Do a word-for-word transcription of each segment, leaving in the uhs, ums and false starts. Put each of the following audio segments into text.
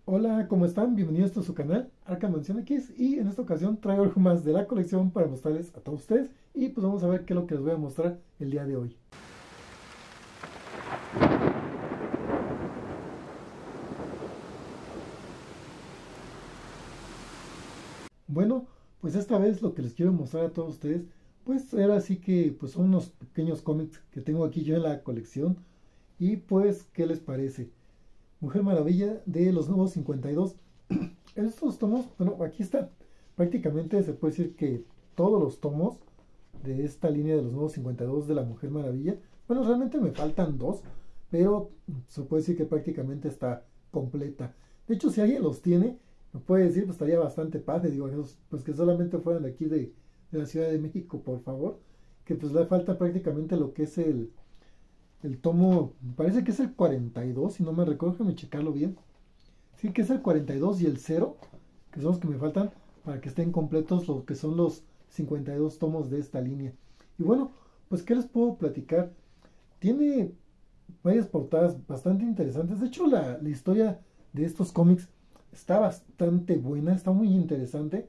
Hola, ¿cómo están? Bienvenidos a su canal Arkham Mansion X y en esta ocasión traigo algo más de la colección para mostrarles a todos ustedes y pues vamos a ver qué es lo que les voy a mostrar el día de hoy. Bueno, pues esta vez lo que les quiero mostrar a todos ustedes pues era así que pues son unos pequeños cómics que tengo aquí yo en la colección y pues ¿qué les parece? Mujer Maravilla de los nuevos cincuenta y dos. Estos tomos, bueno, aquí están. Prácticamente se puede decir que todos los tomos de esta línea de los nuevos cincuenta y dos de la Mujer Maravilla, bueno, realmente me faltan dos, pero se puede decir que prácticamente está completa. De hecho, si alguien los tiene, me puede decir, pues estaría bastante padre, digo, esos, pues que solamente fueran de aquí de, de la Ciudad de México, por favor, que pues le falta prácticamente lo que es el, el tomo, me parece que es el cuarenta y dos, si no me recuerdo, déjame checarlo bien. Sí, que es el cuarenta y dos y el cero, que son los que me faltan para que estén completos lo que son los cincuenta y dos tomos de esta línea. Y bueno, pues ¿qué les puedo platicar? Tiene varias portadas bastante interesantes. De hecho, la, la historia de estos cómics está bastante buena, está muy interesante.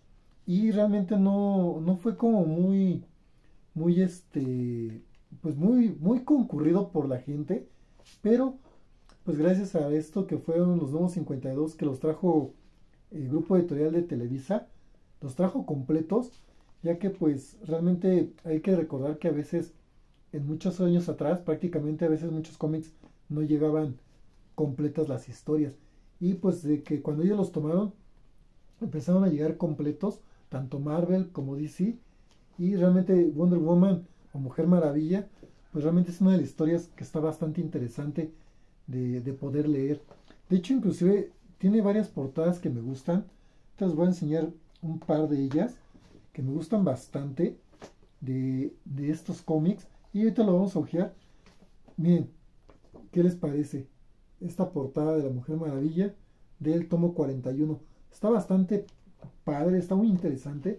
Y realmente no, no fue como muy, muy este, pues muy, muy concurrido por la gente. Pero pues gracias a esto que fueron los nuevos cincuenta y dos que los trajo el grupo editorial de Televisa, los trajo completos, ya que pues realmente hay que recordar que a veces, en muchos años atrás, prácticamente a veces muchos cómics no llegaban completas las historias. Y pues de que cuando ellos los tomaron, empezaron a llegar completos, tanto Marvel como D C, y realmente Wonder Woman o Mujer Maravilla, pues realmente es una de las historias que está bastante interesante de, de poder leer. De hecho, inclusive tiene varias portadas que me gustan. Te les voy a enseñar un par de ellas que me gustan bastante de, de estos cómics. Y ahorita lo vamos a ojear. Miren, ¿qué les parece? Esta portada de la Mujer Maravilla del tomo cuarenta y uno. Está bastante padre, está muy interesante.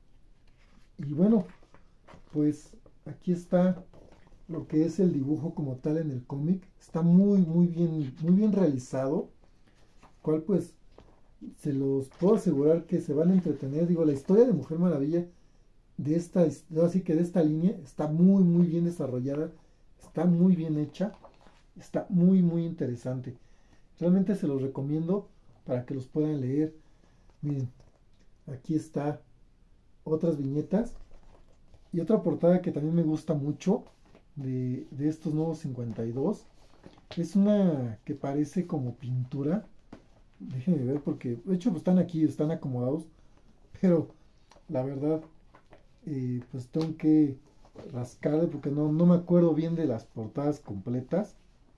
Y bueno, pues aquí está lo que es el dibujo como tal en el cómic. Está muy, muy bien, muy bien realizado. Cual pues se los puedo asegurar que se van a entretener. Digo, la historia de Mujer Maravilla de esta, así que de esta línea está muy, muy bien desarrollada. Está muy bien hecha. Está muy, muy interesante. Realmente se los recomiendo para que los puedan leer. Miren, aquí está otras viñetas. Y otra portada que también me gusta mucho de, de estos nuevos cincuenta y dos. Es una que parece como pintura. Déjenme ver porque, de hecho, pues están aquí, están acomodados. Pero la verdad, eh, pues tengo que rascar porque no, no me acuerdo bien de las portadas completas.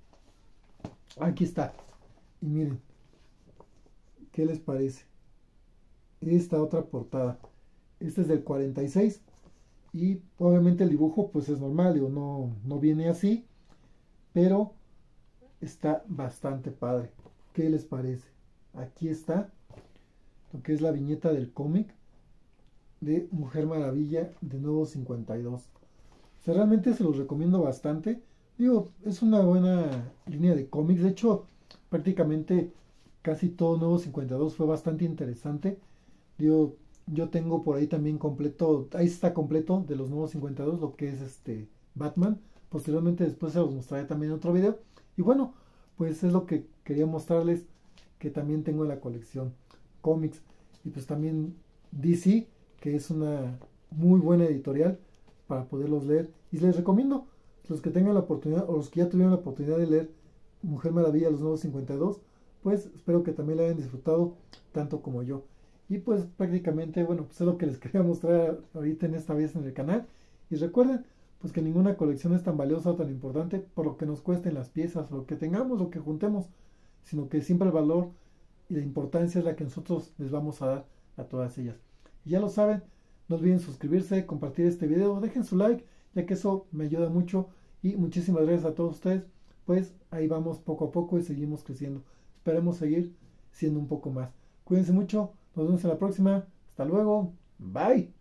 Aquí está. Y miren, ¿qué les parece? Esta otra portada. Esta es del cuarenta y seis. Y obviamente el dibujo pues es normal, digo, no, no viene así. Pero está bastante padre. ¿Qué les parece? Aquí está lo que es la viñeta del cómic de Mujer Maravilla de nuevo cincuenta y dos. O sea, realmente se los recomiendo bastante. Digo, es una buena línea de cómics. De hecho, prácticamente casi todo nuevo cincuenta y dos fue bastante interesante. Digo, yo tengo por ahí también completo, ahí está completo de los nuevos cincuenta y dos, lo que es este Batman. Posteriormente después se los mostraré también en otro video. Y bueno, pues es lo que quería mostrarles, que también tengo en la colección cómics. Y pues también D C, que es una muy buena editorial para poderlos leer. Y les recomiendo, los que tengan la oportunidad, o los que ya tuvieron la oportunidad de leer Mujer Maravilla, los nuevos cincuenta y dos, pues espero que también la hayan disfrutado tanto como yo. Y pues prácticamente, bueno, pues es lo que les quería mostrar ahorita en esta vez en el canal. Y recuerden, pues que ninguna colección es tan valiosa o tan importante por lo que nos cuesten las piezas, lo que tengamos, lo que juntemos, sino que siempre el valor y la importancia es la que nosotros les vamos a dar a todas ellas. Y ya lo saben, no olviden suscribirse, compartir este video, dejen su like, ya que eso me ayuda mucho. Y muchísimas gracias a todos ustedes, pues ahí vamos poco a poco y seguimos creciendo. Esperemos seguir siendo un poco más. Cuídense mucho, nos vemos en la próxima. Hasta luego, bye.